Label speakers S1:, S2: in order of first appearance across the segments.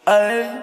S1: Ay,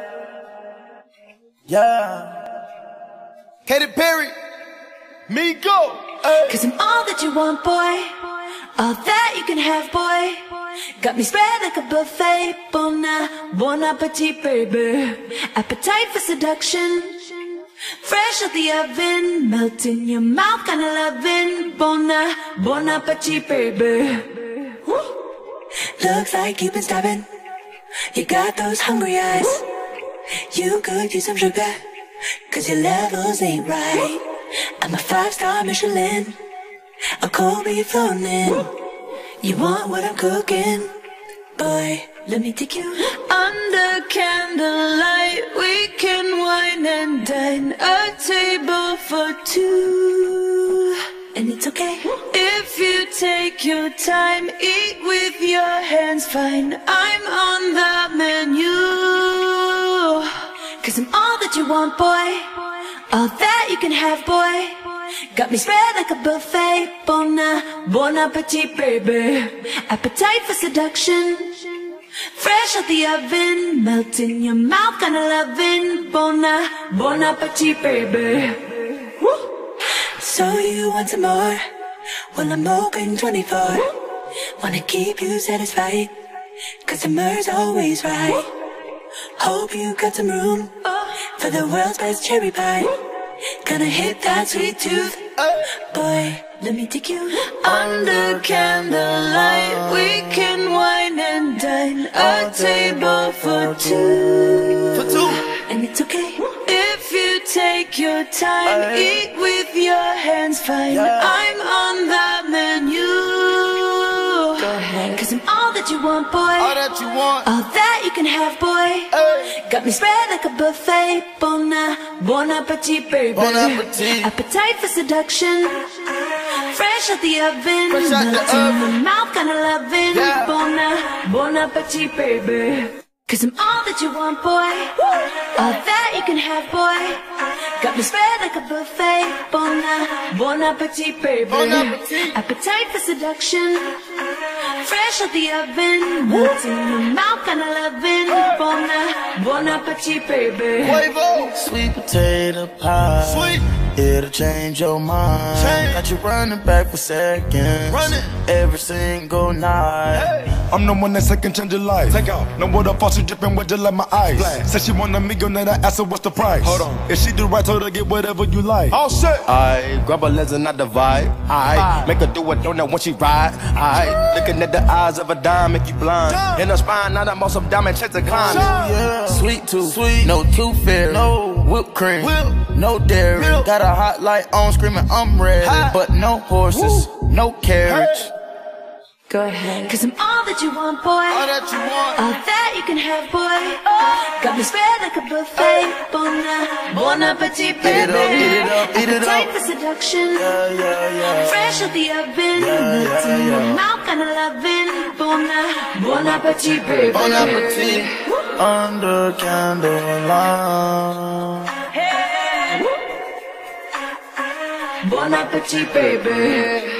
S1: yeah. Katy Perry, Migo.
S2: Cause I'm all that you want, boy. All that you can have, boy. Got me spread like a buffet. Bon appetit, baby. Appetite for seduction. Fresh out the oven, melt in your mouth, kinda loving. Bon appetit, baby. Woo. Looks like you've been starving. You got those hungry eyes. You could use some sugar, cause your levels ain't right. I'm a 5-star Michelin, a cold beef flown in. You want what I'm cooking? Boy, let me take you under candlelight. We can wine and dine, a table for two. And it's okay if you take your time, eat with your hands, fine. I'm on the menu. Cause I'm all that you want, boy. All that you can have, boy. Got me spread like a buffet. Bon appetit, baby. Appetite for seduction. Fresh out the oven, melt in your mouth, kinda loving. Bon appetit, baby. Woo. So you want some more? Well, I'm open 24. Wanna keep you satisfied, cause summer's always right. Hope you got some room for the world's best cherry pie. Gonna hit that sweet tooth. Boy, let me take you under candlelight. We can wine and dine, a table for two. And it's okay if you take your time, eat with your hands, fine. I'm on the menu. Cause I'm all that you want, boy.
S1: All that you want.
S2: All that you can have, boy. Got me spread like a buffet. Bon appetit, baby.
S1: Bon appetit.
S2: Appetite for seduction. Fresh out the oven, melt in the mouth, kinda loving. Bon appetit, baby. Cause I'm all that you want, boy. All that you can have, boy. Got me spread like a buffet. Bon appetit, baby.
S1: Bon appetit.
S2: Appetite for seduction. Fresh out the oven, melt in your mouth, kinda loving. Bon appetit, baby.
S1: Quavo. Sweet potato pie. Sweet. It'll change your mind. Got you running back for seconds. Running every single night.
S3: I'm the one that second change your life. Take out. No water faucet dripping wet just like my eyes. Said she want a million and I asked her what's the price. Hold on. If she do right, told her get whatever you like.
S1: All set.
S4: I grab a lens and I divide. I make her do a donut when she ride. I looking at the eyes of a dime make you blind. In her spine, now I'm on some diamond checks to climb.
S1: Yeah.
S4: Sweet tooth,
S1: Sweet.
S4: no tooth fairy,
S1: No.
S4: whipped cream,
S1: Whip.
S4: no dairy.
S1: Milk.
S4: Got a hot light on, screaming I'm ready, but no horses, no carriage.
S2: Go ahead. Cause I'm all that you want, boy.
S1: All that you want.
S2: All that you can have, boy. Got me spread like a buffet. Bon appetit, baby.
S1: Eat it up, eat it up.
S2: Appetite for seduction.
S1: Yeah.
S2: Fresh out the oven, melt in your mouth, kinda loving. Bon appetit, baby.
S1: Bon appetit. Under candlelight.
S2: Bon appetit, baby.